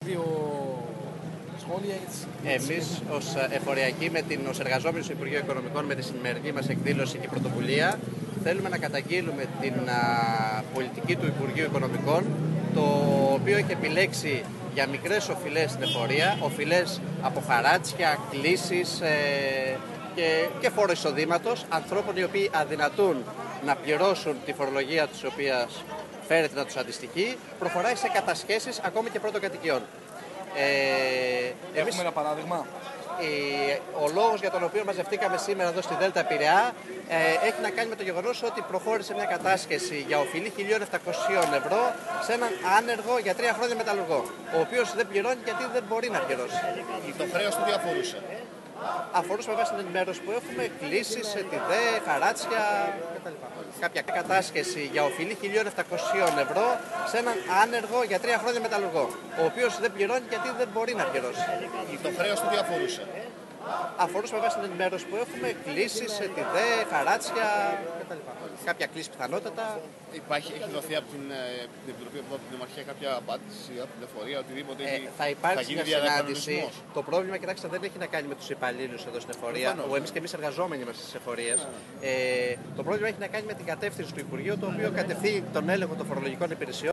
Εμείς ως εφοριακοί, ως εργαζόμενοι στο Υπουργείο Οικονομικών, με τη σημερινή μας εκδήλωση και πρωτοβουλία, θέλουμε να καταγγείλουμε την πολιτική του Υπουργείου Οικονομικών, το οποίο έχει επιλέξει για μικρές οφειλές στην εφορία, οφειλές από χαράτσια, κλήσεις και φόρο εισοδήματος, ανθρώπων οι οποίοι αδυνατούν να πληρώσουν τη φορολογία της οποίας φέρεται να τους αντιστοιχεί, προχωράει σε κατασχέσεις ακόμη και πρώτων κατοικιών. Έχουμε ένα παράδειγμα. Ο λόγος για τον οποίο μαζευτήκαμε σήμερα εδώ στη Δέλτα Πειραιά έχει να κάνει με το γεγονός ότι προχώρησε μια κατάσχεση για οφειλή 1.700 ευρώ σε έναν άνεργο για 3 χρόνια μεταλλουργό, ο οποίος δεν πληρώνει γιατί δεν μπορεί να πληρώσει. Το χρέος του τι αφορούσε? Αφορούσε με βάση την ενημέρωση που έχουμε κλήσεις, τιδέ, χαράτσια κτλ. Κάποια κατάσχεση για οφειλή 1.700 ευρώ σε έναν άνεργο για 3 χρόνια μεταλλουργό, ο οποίος δεν πληρώνει γιατί δεν μπορεί να πληρώσει. Το χρέος του τι αφορούσε? Αφορούσε με βάση την ενημέρωση που έχουμε κλήσεις, τιδέ, χαράτσια κτλ. Κάποια κλίση πιθανότατα. Έχει δοθεί από την Επιτροπή, από την Δημαρχία, κάποια απάντηση από την εφορία, οτιδήποτε? Θα υπάρξει μια συνάντηση. Το πρόβλημα, κοιτάξτε, δεν έχει να κάνει με τους υπαλλήλους εδώ στην εφορία. Εμείς εργαζόμενοι είμαστε στις εφορίες. Το πρόβλημα έχει να κάνει με την κατεύθυνση του Υπουργείου, το οποίο κατευθύνει τον έλεγχο των φορολογικών υπηρεσιών.